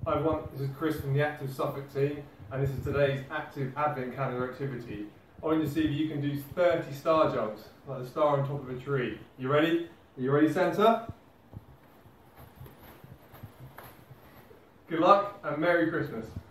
Hi everyone, this is Chris from the Active Suffolk team, and this is today's active advent calendar activity. I want you to see if you can do 30 star jumps, like the star on top of a tree. You ready? Are you ready, Santa? Good luck and Merry Christmas.